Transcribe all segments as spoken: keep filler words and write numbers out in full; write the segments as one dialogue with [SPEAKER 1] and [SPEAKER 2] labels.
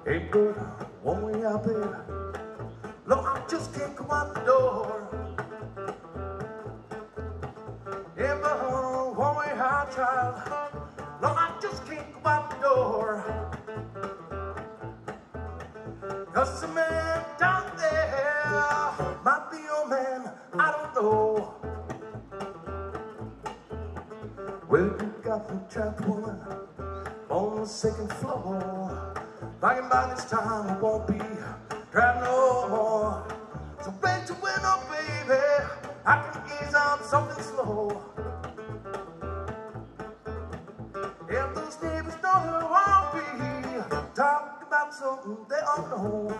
[SPEAKER 1] Ain't good one way out there. No, I just can't go out the door. Yeah, but one way out, child. No, I just can't go out the door. Cause the man down there might be your man, I don't know. Well, you got me trapped, woman, on the second floor. Thinking by this time I won't be trapped no more. So raise your window, baby, I can ease out something slow. If those neighbors know who I'll be, talk about something they all know.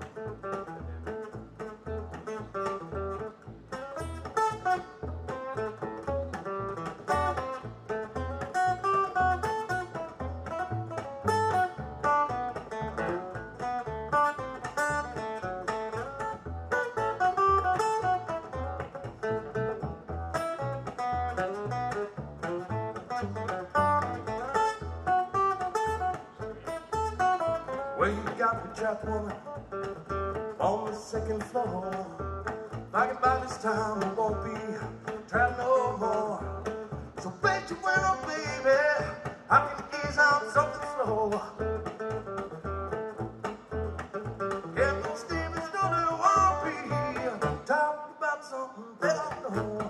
[SPEAKER 1] Well, you got me trapped, woman, on the second floor. Thinking by this time I won't be trapped no more. So raise your window, baby, I can ease out something slow. If those demons know they won't be, talk about something they don't know.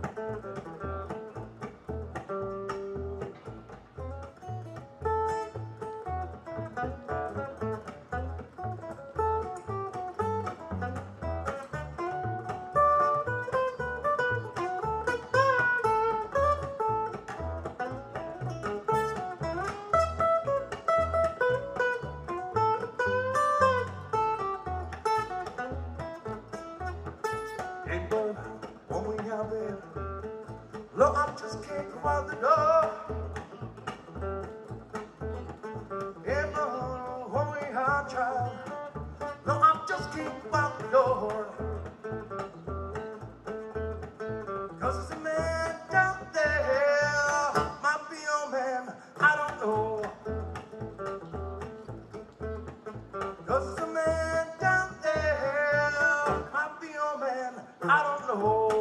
[SPEAKER 1] Hey, bud, one way out there. Look, I just can't go out the door. Hey, bud, one way out, child. No, I just can't go out the door. Cause there's a man down there, might be your man, I don't know. Cause there's a man down there, might be your man, I don't know.